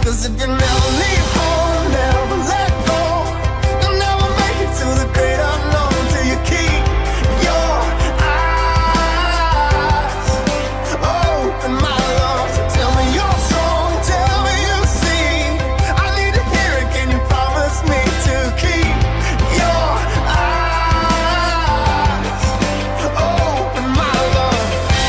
'Cause if you never leave home, never let go, you'll never make it to the great unknown till you keep your eyes open, my love. So tell me you're strong, tell me you see. I need to hear it, can you promise me to keep your eyes open, my love?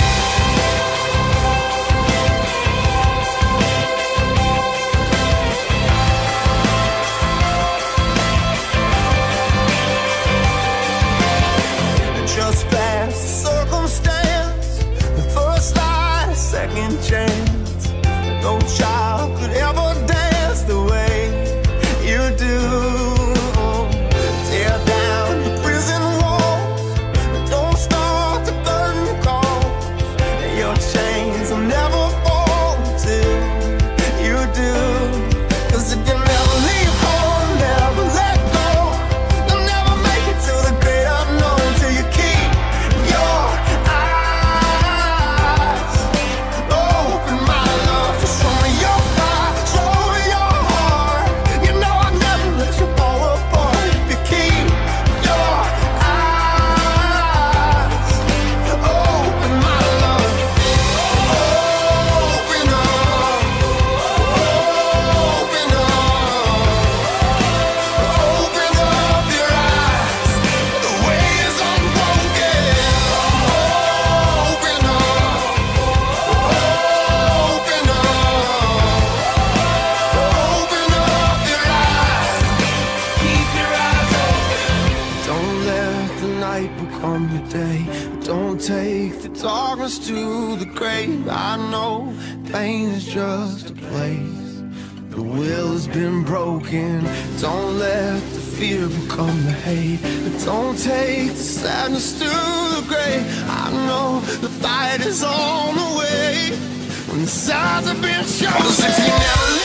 Just past the circumstance, the first light, a second chance. No child could ever dance the way you do. Tear down the prison walls, don't start the curtain calls. Your chains will never fall till you do. 'Cause if you never leave home, never let go, you'll never make it to the great unknown till you keep your eyes open, my love. So show me your fire, show me your heart. You know I'd never let you fall apart if you keep your eyes open, my love. Open up, open up your eyes. The way is unbroken. Open up, open up your eyes. Keep your eyes open. Don't let the night become your day. Don't take the darkness to the grave. I know pain is just a place. The will has been broken. Don't let the fear become the hate. Don't take the sadness to the grave. I know the fight is on the way. When the signs have been shown, 'cause if you never